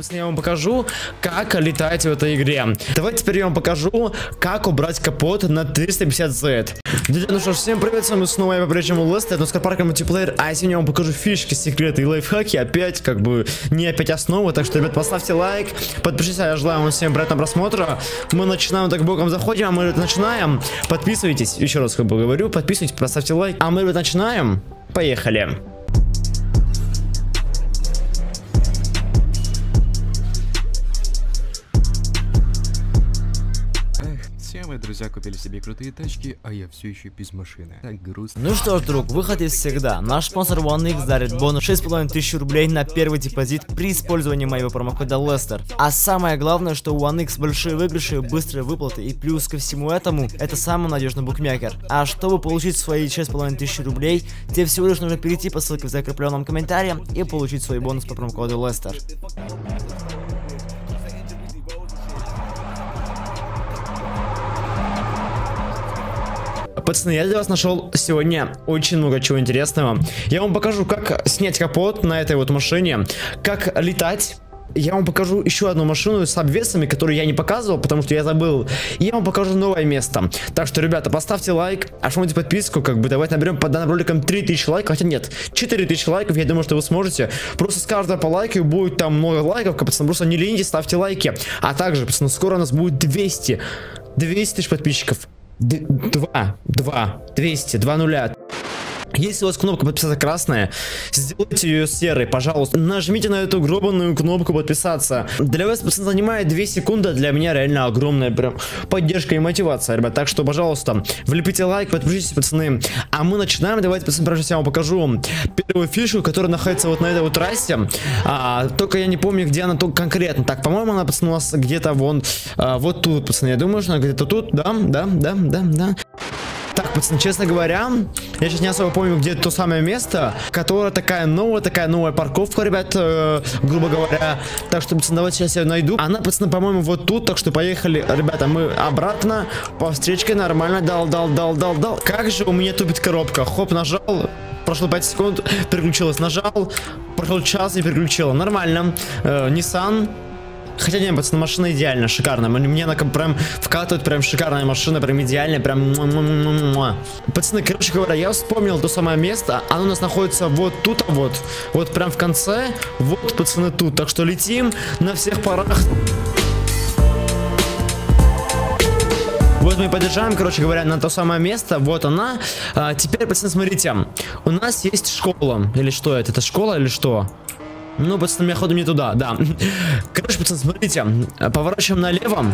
Я вам покажу, как летать в этой игре. Давайте теперь я вам покажу, как убрать капот на 350Z. Друзья, ну что ж, всем привет, с вами снова я по-прежнему Лестер, это Скарпарк мультиплеер, а сегодня я вам покажу фишки, секреты и лайфхаки, опять, как бы, не опять основы, так что, ребят, поставьте лайк, подпишитесь, я желаю вам всем приятного просмотра. Мы начинаем, так боком заходим, а мы начинаем, подписывайтесь, еще раз как бы говорю, подписывайтесь, поставьте лайк, а мы, ребят, начинаем, поехали. Мои друзья купили себе крутые тачки, а я все еще без машины. Так грустно. Ну что ж, друг, выход есть всегда. Наш спонсор OneX дарит бонус 6500 рублей на первый депозит при использовании моего промокода Lester. А самое главное, что у OneX большие выигрыши, быстрые выплаты и плюс ко всему этому, это самый надежный букмекер. А чтобы получить свои 6500 рублей, тебе всего лишь нужно перейти по ссылке в закрепленном комментарии и получить свой бонус по промокоду Lester. Пацаны, я для вас нашел сегодня очень много чего интересного. Я вам покажу, как снять капот на этой вот машине, как летать. Я вам покажу еще одну машину с обвесами, которую я не показывал, потому что я забыл. И я вам покажу новое место. Так что, ребята, поставьте лайк, оформите подписку, как бы давайте наберем под данным роликом 3000 лайков. Хотя нет, 4000 лайков, я думаю, что вы сможете. Просто с каждого по лайку будет там много лайков, пацаны, просто не ленитесь, ставьте лайки. А также, пацаны, скоро у нас будет 200 тысяч подписчиков. 200, 2 нуля. Если у вас кнопка подписаться красная, сделайте ее серой, пожалуйста. Нажмите на эту гробаную кнопку подписаться. Для вас, пацаны, занимает 2 секунды, для меня реально огромная прям поддержка и мотивация, ребят. Так что, пожалуйста, влепите лайк, подпишитесь, пацаны. А мы начинаем. Давайте, пацаны, прежде всего я вам покажу первую фишку, которая находится вот на этой вот трассе. Только я не помню, где она только конкретно. Так, по-моему, она, пацаны, у нас где-то вон, вот тут, пацаны. Я думаю, что она где-то тут, да. Так, пацаны, честно говоря, я сейчас не особо помню, где то самое место, которое такая новая парковка, ребят, грубо говоря. Так что, пацаны, давайте сейчас я найду. Она, пацаны, по-моему, вот тут, так что поехали, ребята, мы обратно по встречке, нормально, дал. Как же у меня тупит коробка, хоп, нажал. Прошло 5 секунд, переключилась, нажал, прошел час и переключила, нормально. Nissan. Хотя не, пацаны, машина идеально, шикарная. Мне она прям вкатывает, прям шикарная машина, прям идеальная, прям. Пацаны, короче говоря, я вспомнил то самое место. Оно у нас находится вот тут, вот прям в конце. Вот, пацаны, тут. Так что летим на всех парах. Вот мы подъезжаем, короче говоря, на то самое место. Вот она. Теперь, пацаны, смотрите. У нас есть школа. Или что это? Это школа или что? Ну, пацаны, ходу не туда, да. Короче, пацаны, смотрите. Поворачиваем налево.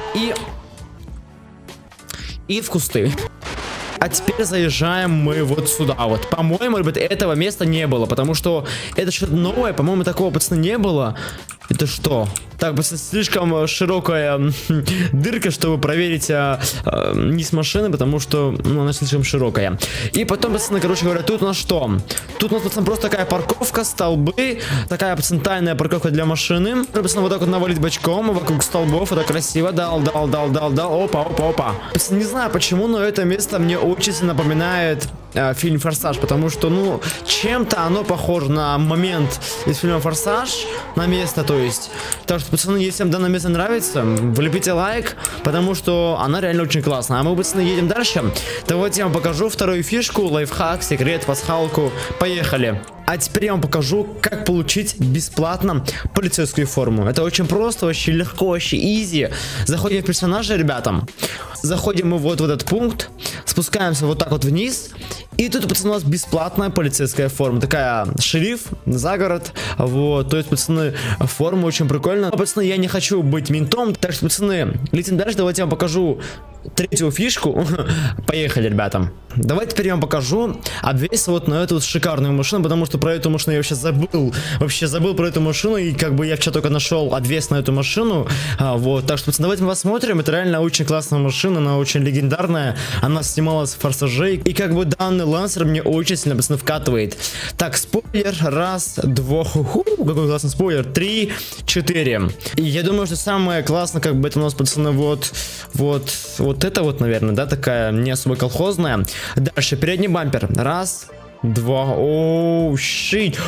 И в кусты. А теперь заезжаем мы вот сюда. Вот, по-моему, ребят, этого места не было. Потому что это что-то новое. По-моему, такого, пацаны, не было. Это что? Так, пацаны, слишком широкая дырка, чтобы проверить низ машины, потому что, ну, она слишком широкая. И потом, пацаны, короче говоря, тут у нас что? Тут у нас, пацаны, просто такая парковка, столбы. Такая, пацаны, тайная парковка для машины. Пацаны, вот так вот навалить бочком вокруг столбов. Это красиво. Дал. Опа. Пацаны, не знаю почему, но это место мне очень сильно напоминает фильм «Форсаж», потому что, ну, чем-то оно похоже на момент из фильма «Форсаж», на место, то есть. Так что, пацаны, если вам данное место нравится, влепите лайк, потому что она реально очень классная. А мы, пацаны, едем дальше. Давайте я вам покажу вторую фишку, лайфхак, секрет, пасхалку. Поехали. А теперь я вам покажу, как получить бесплатно полицейскую форму. Это очень просто, очень легко, очень изи. Заходим в персонажа, ребятам. Заходим мы вот в этот пункт. Спускаемся вот так вот вниз. И тут, пацаны, у нас бесплатная полицейская форма. Такая шериф, загород. Вот, то есть, пацаны, форма очень прикольная. Но, пацаны, я не хочу быть ментом. Так что, пацаны, летим дальше. Давайте я вам покажу третью фишку. Поехали, ребята. Давайте теперь я вам покажу обвес вот на эту шикарную машину, потому что про эту машину я вообще забыл про эту машину, и как бы я вчера только нашел обвес на эту машину. Вот, так что, пацаны, давайте мы посмотрим. Это реально очень классная машина, она очень легендарная, она снималась в «Форсаже», и как бы данный лансер мне очень сильно, пацаны, вкатывает. Так, спойлер, раз, два, какой классный спойлер, 3, 4. И я думаю, что самое классное, как бы, это у нас, пацаны, вот это вот, наверное, да, такая не особо колхозная. Дальше передний бампер, раз, два, оу, щит.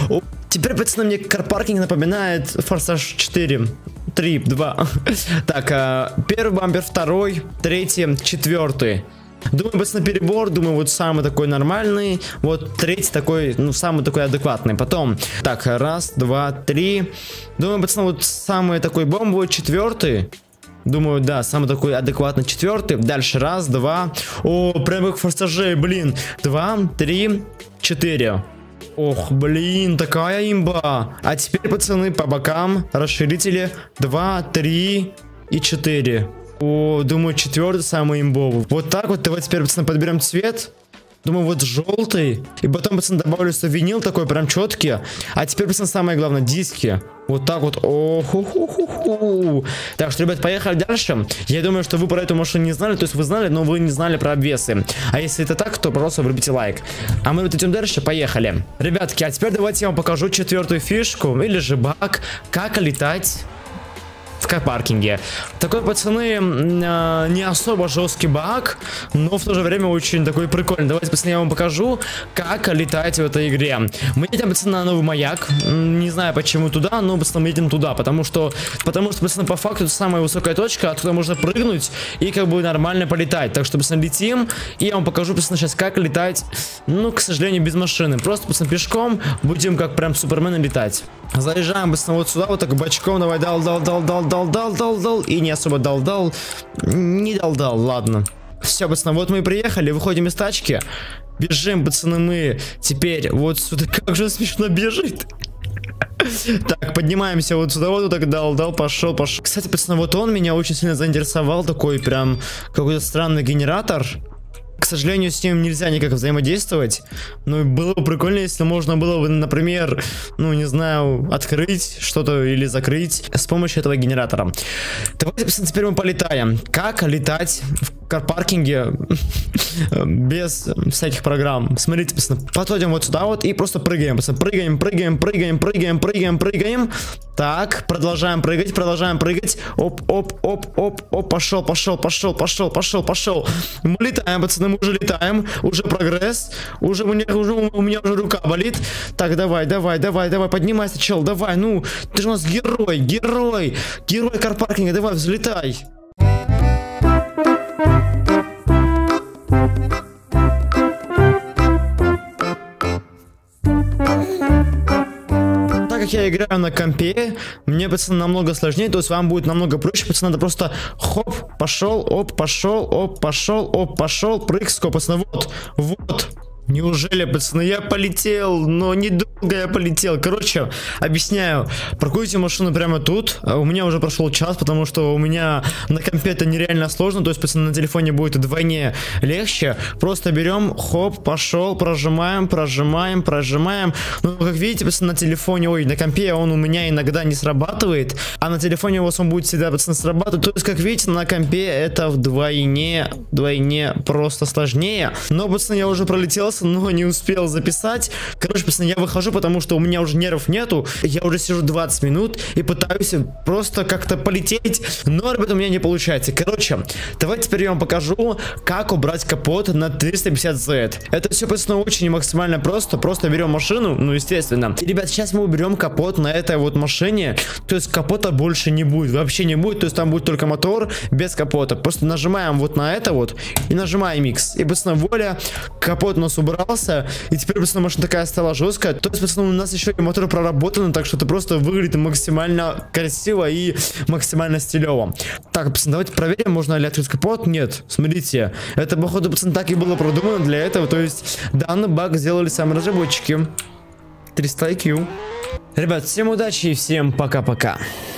Теперь, пацаны, мне карпаркинг напоминает Форсаж 4. 3, 2. Так, первый бампер, второй, третий, четвертый. Думаю, пацаны, перебор, думаю, вот самый такой нормальный, вот третий такой, ну, самый такой адекватный. Потом, так, раз, два, три. Думаю, пацаны, вот самый такой бомбовый, четвертый. Думаю, да, самый такой адекватный четвертый. Дальше, раз, два. О, прямых форсажей, блин. 2, 3, 4. Ох, блин, такая имба. А теперь, пацаны, по бокам расширители 2, 3 и 4. О, думаю, четвертый самый имбовый. Вот так вот, давайте теперь, пацаны, подберем цвет. Думаю, вот желтый. И потом, пацаны, добавлю сюда винил такой прям четкий. А теперь, пацаны, самое главное, диски. Вот так вот. О-ху-ху-ху-ху. Так что, ребят, поехали дальше. Я думаю, что вы про эту машину не знали. То есть вы знали, но вы не знали про обвесы. А если это так, то просто врубите лайк. А мы вот идем дальше. Поехали. Ребятки, а теперь давайте я вам покажу четвертую фишку. Или же баг. Как летать в карпаркинге. Такой, пацаны, не особо жесткий баг, но в то же время очень такой прикольный. Давайте, пацаны, я вам покажу, как летать в этой игре. Мы едем, пацаны, на новый маяк. Не знаю, почему туда, но, пацаны, мы едем туда, потому что, пацаны, по факту это самая высокая точка, откуда можно прыгнуть и как бы нормально полетать. Так что, пацаны, летим, и я вам покажу, пацаны, сейчас, как летать, ну, к сожалению, без машины. Просто, пацаны, пешком будем как прям супермены летать. Заезжаем, пацаны, вот сюда, вот так бочком, давай, дал, и не особо дал, не дал, ладно. Все, пацаны, вот мы и приехали, выходим из тачки, бежим, пацаны, мы теперь вот сюда, как же смешно бежит. Так, поднимаемся вот сюда, вот так дал, пошел. Кстати, пацаны, вот он меня очень сильно заинтересовал, такой прям какой-то странный генератор. К сожалению, с ним нельзя никак взаимодействовать. Но было бы прикольно, если можно было бы, например, ну, не знаю, открыть что-то или закрыть с помощью этого генератора. Давайте, пацаны, теперь мы полетаем. Как летать в карпаркинге без всяких программ? Смотрите, пацаны, подходим вот сюда вот и просто прыгаем, пацаны. Прыгаем. Так, продолжаем прыгать. Оп, пошел. Мы летаем, пацаны, мы уже летаем. Уже прогресс. У меня уже рука болит. Так, давай, поднимайся, чел, давай, ну, ты же у нас герой карпаркинга, давай, взлетай. Я играю на компе, мне, пацаны, намного сложнее, то есть вам будет намного проще, пацаны, надо просто хоп, пошел, пошел, прыг, скоп, пацаны, вот. Неужели, пацаны, я полетел, но недолго я полетел. Короче, объясняю. Паркуйте машину прямо тут. У меня уже прошел час, потому что у меня на компе это нереально сложно. То есть, пацаны, на телефоне будет вдвойне легче. Просто берем, хоп, пошел, прожимаем. Ну, как видите, пацаны, на телефоне, на компе он у меня иногда не срабатывает. А на телефоне у вас он будет всегда, пацаны, срабатывать. То есть, как видите, на компе это вдвойне просто сложнее. Но, пацаны, я уже пролетел, но не успел записать. Короче, пацаны, я выхожу, потому что у меня уже нервов нету. Я уже сижу 20 минут и пытаюсь просто как-то полететь, но, ребята, у меня не получается. Короче, давайте теперь я вам покажу, как убрать капот на 350Z. Это все, пацаны, очень максимально просто. Просто берем машину, ну, естественно. И, ребят, сейчас мы уберем капот на этой вот машине. То есть капота больше не будет, вообще не будет. То есть там будет только мотор без капота. Просто нажимаем вот на это вот и нажимаем X. И, пацаны, воля, капот у нас убрался, и теперь, пацаны, машина такая стала жесткая. То есть, пацаны, у нас еще и мотор проработан, так что это просто выглядит максимально красиво и максимально стилево. Так, пацаны, давайте проверим, можно ли открыть капот. Нет, смотрите, это, походу, пацаны, так и было продумано для этого. То есть, данный баг сделали сами разработчики. 300 IQ. Ребят, всем удачи и всем пока-пока.